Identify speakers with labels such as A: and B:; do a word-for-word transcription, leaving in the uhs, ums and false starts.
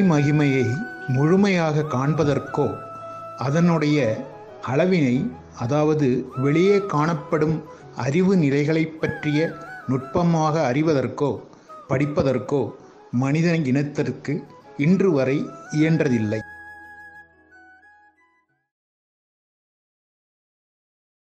A: மகிமையை முழுமையாக காண்பதற்கோ அதனுடைய அளவினை, அதாவது வெளியே காணப்படும் அறிவு நிலைகளை பற்றிய நுட்பமாக அறிவதற்கோ படிப்பதற்கோ மனித இனத்திற்கு இன்று வரை இயன்றதில்லை.